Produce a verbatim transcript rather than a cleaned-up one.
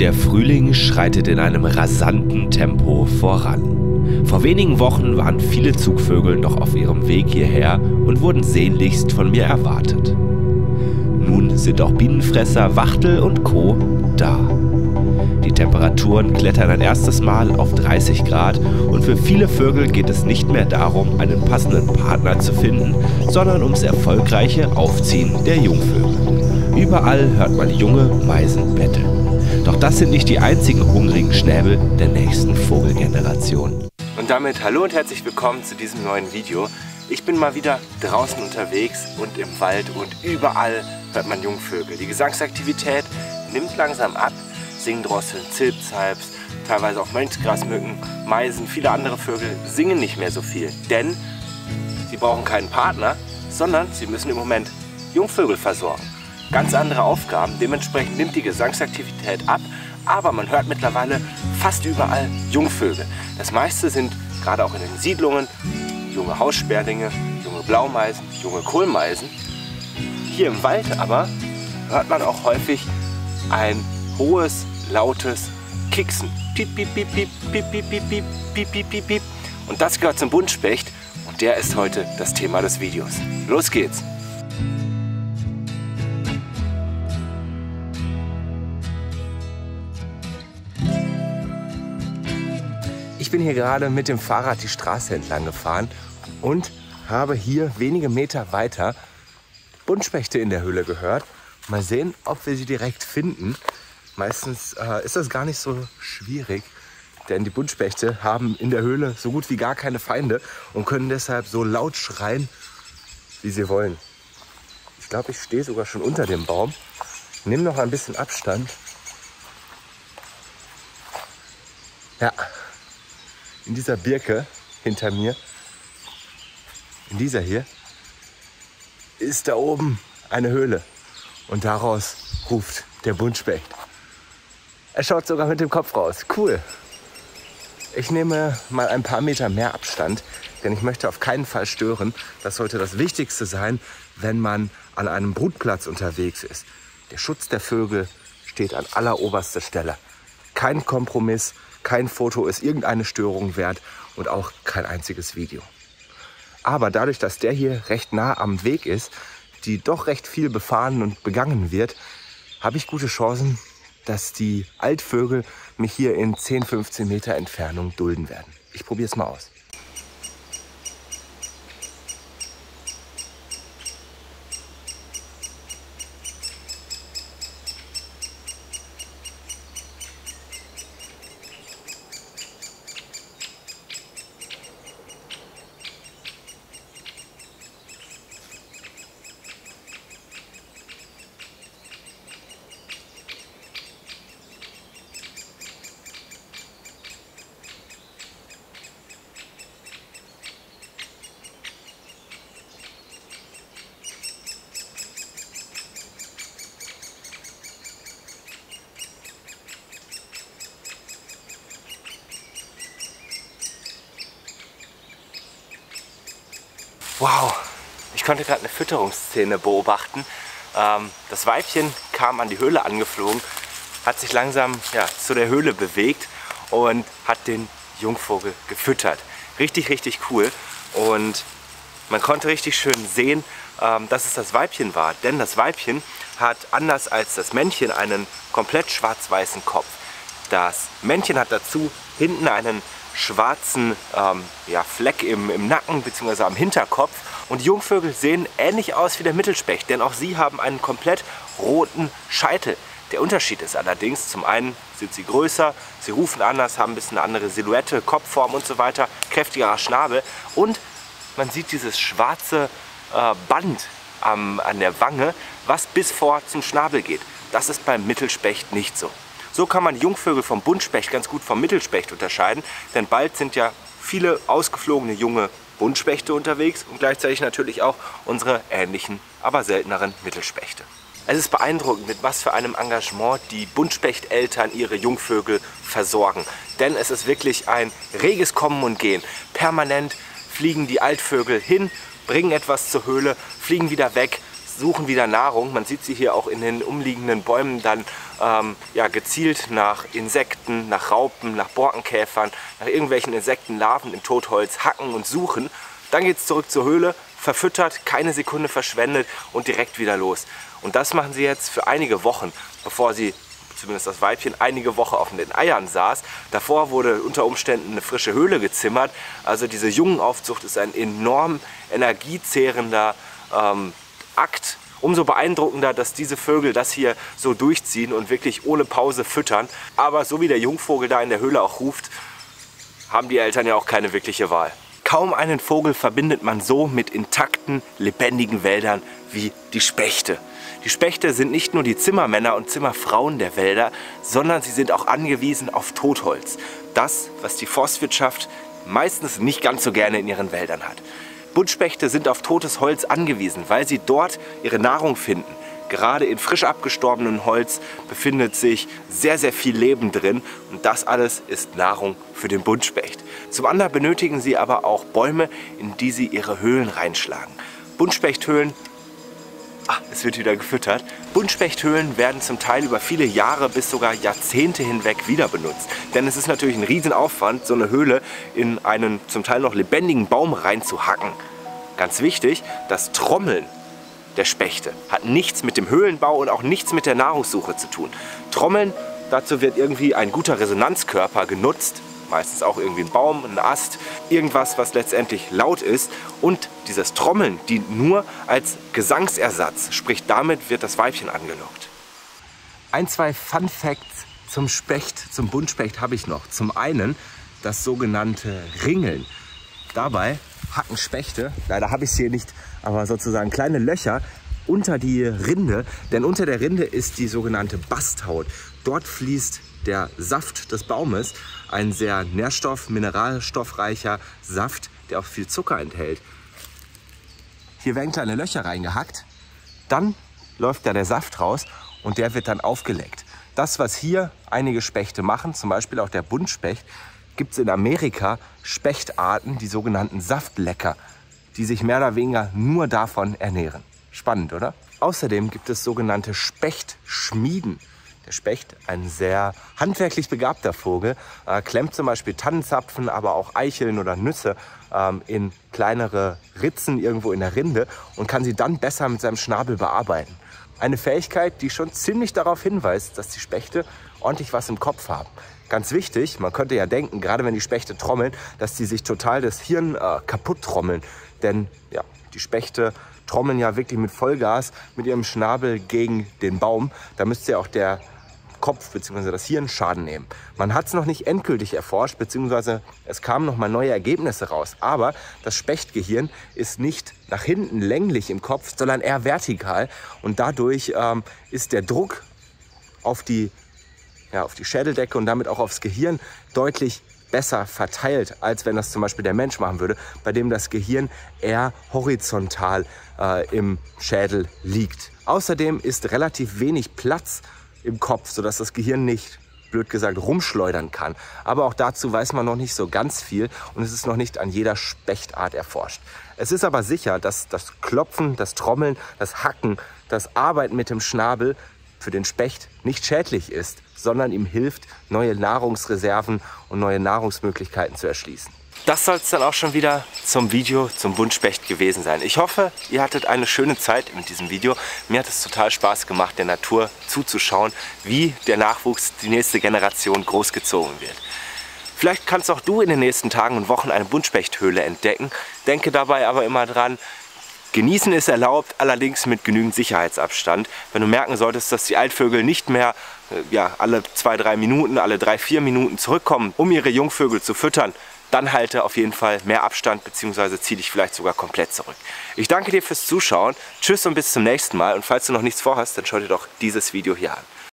Der Frühling schreitet in einem rasanten Tempo voran. Vor wenigen Wochen waren viele Zugvögel noch auf ihrem Weg hierher und wurden sehnlichst von mir erwartet. Nun sind auch Bienenfresser, Wachtel und Co. da. Die Temperaturen klettern ein erstes Mal auf dreißig Grad und für viele Vögel geht es nicht mehr darum, einen passenden Partner zu finden, sondern ums erfolgreiche Aufziehen der Jungvögel. Überall hört man junge Meisen betteln. Doch das sind nicht die einzigen hungrigen Schnäbel der nächsten Vogelgeneration. Und damit hallo und herzlich willkommen zu diesem neuen Video. Ich bin mal wieder draußen unterwegs und im Wald und überall hört man Jungvögel. Die Gesangsaktivität nimmt langsam ab. Singdrosseln, Zilpzalps, teilweise auch Mönchsgrasmücken, Meisen, viele andere Vögel singen nicht mehr so viel. Denn sie brauchen keinen Partner, sondern sie müssen im Moment Jungvögel versorgen. Ganz andere Aufgaben, dementsprechend nimmt die Gesangsaktivität ab, aber man hört mittlerweile fast überall Jungvögel. Das meiste sind gerade auch in den Siedlungen junge Haussperlinge, junge Blaumeisen, junge Kohlmeisen. Hier im Wald aber hört man auch häufig ein hohes, lautes Kicksen. Piep, piep, piep, piep, piep, piep, piep, piep, piep, piep, piep, piep. Und das gehört zum Buntspecht und der ist heute das Thema des Videos. Los geht's! Ich bin hier gerade mit dem Fahrrad die Straße entlang gefahren und habe hier wenige Meter weiter Buntspechte in der Höhle gehört. Mal sehen, ob wir sie direkt finden. Meistens äh, ist das gar nicht so schwierig, denn die Buntspechte haben in der Höhle so gut wie gar keine Feinde und können deshalb so laut schreien, wie sie wollen. Ich glaube, ich stehe sogar schon unter dem Baum. Nimm noch ein bisschen Abstand. Ja, in dieser Birke hinter mir, in dieser hier, ist da oben eine Höhle und daraus ruft der Buntspecht. Er schaut sogar mit dem Kopf raus. Cool. Ich nehme mal ein paar Meter mehr Abstand, denn ich möchte auf keinen Fall stören. Das sollte das Wichtigste sein, wenn man an einem Brutplatz unterwegs ist. Der Schutz der Vögel steht an alleroberster Stelle. Kein Kompromiss, kein Foto ist irgendeine Störung wert und auch kein einziges Video. Aber dadurch, dass der hier recht nah am Weg ist, die doch recht viel befahren und begangen wird, habe ich gute Chancen, dass die Altvögel mich hier in zehn, fünfzehn Meter Entfernung dulden werden. Ich probiere es mal aus. Wow, ich konnte gerade eine Fütterungsszene beobachten. Ähm, das Weibchen kam an die Höhle angeflogen, hat sich langsam ja, zu der Höhle bewegt und hat den Jungvogel gefüttert. Richtig, richtig cool. Und man konnte richtig schön sehen, ähm, dass es das Weibchen war. Denn das Weibchen hat anders als das Männchen einen komplett schwarz-weißen Kopf. Das Männchen hat dazu hinten einen schwarzen ähm, ja, Fleck im, im Nacken bzw. am Hinterkopf. Und die Jungvögel sehen ähnlich aus wie der Mittelspecht, denn auch sie haben einen komplett roten Scheitel. Der Unterschied ist allerdings, zum einen sind sie größer, sie rufen anders, haben ein bisschen eine andere Silhouette, Kopfform und so weiter, kräftigerer Schnabel und man sieht dieses schwarze äh, Band am, an der Wange, was bis vor zum Schnabel geht. Das ist beim Mittelspecht nicht so. So kann man Jungvögel vom Buntspecht ganz gut vom Mittelspecht unterscheiden, denn bald sind ja viele ausgeflogene junge Buntspechte unterwegs und gleichzeitig natürlich auch unsere ähnlichen, aber selteneren Mittelspechte. Es ist beeindruckend, mit was für einem Engagement die Buntspechteltern ihre Jungvögel versorgen. Denn es ist wirklich ein reges Kommen und Gehen. Permanent fliegen die Altvögel hin, bringen etwas zur Höhle, fliegen wieder weg, suchen wieder Nahrung. Man sieht sie hier auch in den umliegenden Bäumen dann ähm, ja, gezielt nach Insekten, nach Raupen, nach Borkenkäfern, nach irgendwelchen Insektenlarven im Totholz hacken und suchen. Dann geht es zurück zur Höhle, verfüttert, keine Sekunde verschwendet und direkt wieder los. Und das machen sie jetzt für einige Wochen, bevor sie, zumindest das Weibchen, einige Wochen auf den Eiern saß. Davor wurde unter Umständen eine frische Höhle gezimmert. Also diese Jungenaufzucht ist ein enorm energiezehrender ähm, Akt. Umso beeindruckender, dass diese Vögel das hier so durchziehen und wirklich ohne Pause füttern. Aber so wie der Jungvogel da in der Höhle auch ruft, haben die Eltern ja auch keine wirkliche Wahl. Kaum einen Vogel verbindet man so mit intakten, lebendigen Wäldern wie die Spechte. Die Spechte sind nicht nur die Zimmermänner und Zimmerfrauen der Wälder, sondern sie sind auch angewiesen auf Totholz. Das, was die Forstwirtschaft meistens nicht ganz so gerne in ihren Wäldern hat. Buntspechte sind auf totes Holz angewiesen, weil sie dort ihre Nahrung finden. Gerade in frisch abgestorbenem Holz befindet sich sehr, sehr viel Leben drin und das alles ist Nahrung für den Buntspecht. Zum anderen benötigen sie aber auch Bäume, in die sie ihre Höhlen reinschlagen. Buntspechthöhlen, ah, es wird wieder gefüttert. Buntspechthöhlen werden zum Teil über viele Jahre bis sogar Jahrzehnte hinweg wieder benutzt. Denn es ist natürlich ein Riesenaufwand, so eine Höhle in einen zum Teil noch lebendigen Baum reinzuhacken. Ganz wichtig, das Trommeln der Spechte hat nichts mit dem Höhlenbau und auch nichts mit der Nahrungssuche zu tun. Trommeln, dazu wird irgendwie ein guter Resonanzkörper genutzt, meistens auch irgendwie ein Baum, ein Ast, irgendwas, was letztendlich laut ist. Und dieses Trommeln dient nur als Gesangsersatz, sprich damit wird das Weibchen angelockt. Ein, zwei Fun Facts zum Specht, zum Buntspecht habe ich noch. Zum einen das sogenannte Ringeln. Dabei hacken Spechte, leider habe ich es hier nicht, aber sozusagen kleine Löcher unter die Rinde, denn unter der Rinde ist die sogenannte Basthaut. Dort fließt der Saft des Baumes, ein sehr nährstoff-, mineralstoffreicher Saft, der auch viel Zucker enthält. Hier werden kleine Löcher reingehackt, dann läuft da der Saft raus und der wird dann aufgeleckt. Das, was hier einige Spechte machen, zum Beispiel auch der Buntspecht, gibt es in Amerika Spechtarten, die sogenannten Saftlecker, die sich mehr oder weniger nur davon ernähren. Spannend, oder? Außerdem gibt es sogenannte Spechtschmieden. Der Specht, ein sehr handwerklich begabter Vogel, äh, klemmt zum Beispiel Tannenzapfen, aber auch Eicheln oder Nüsse ähm, in kleinere Ritzen irgendwo in der Rinde und kann sie dann besser mit seinem Schnabel bearbeiten. Eine Fähigkeit, die schon ziemlich darauf hinweist, dass die Spechte ordentlich was im Kopf haben. Ganz wichtig, man könnte ja denken, gerade wenn die Spechte trommeln, dass die sich total das Hirn äh, kaputt trommeln. Denn ja, die Spechte trommeln ja wirklich mit Vollgas mit ihrem Schnabel gegen den Baum. Da müsste ja auch der Kopf bzw. das Hirn Schaden nehmen. Man hat es noch nicht endgültig erforscht, beziehungsweise es kamen noch mal neue Ergebnisse raus. Aber das Spechtgehirn ist nicht nach hinten länglich im Kopf, sondern eher vertikal. Und dadurch ähm, ist der Druck auf die Ja, auf die Schädeldecke und damit auch aufs Gehirn deutlich besser verteilt, als wenn das zum Beispiel der Mensch machen würde, bei dem das Gehirn eher horizontal äh, im Schädel liegt. Außerdem ist relativ wenig Platz im Kopf, sodass das Gehirn nicht, blöd gesagt, rumschleudern kann. Aber auch dazu weiß man noch nicht so ganz viel und es ist noch nicht an jeder Spechtart erforscht. Es ist aber sicher, dass das Klopfen, das Trommeln, das Hacken, das Arbeiten mit dem Schnabel für den Specht nicht schädlich ist, sondern ihm hilft, neue Nahrungsreserven und neue Nahrungsmöglichkeiten zu erschließen. Das soll es dann auch schon wieder zum Video zum Buntspecht gewesen sein. Ich hoffe, ihr hattet eine schöne Zeit mit diesem Video. Mir hat es total Spaß gemacht, der Natur zuzuschauen, wie der Nachwuchs, die nächste Generation großgezogen wird. Vielleicht kannst auch du in den nächsten Tagen und Wochen eine Buntspechthöhle entdecken. Denke dabei aber immer dran, genießen ist erlaubt, allerdings mit genügend Sicherheitsabstand. Wenn du merken solltest, dass die Altvögel nicht mehr äh, ja, alle zwei, drei Minuten, alle drei, vier Minuten zurückkommen, um ihre Jungvögel zu füttern, dann halte auf jeden Fall mehr Abstand bzw. zieh dich vielleicht sogar komplett zurück. Ich danke dir fürs Zuschauen. Tschüss und bis zum nächsten Mal. Und falls du noch nichts vorhast, dann schau dir doch dieses Video hier an.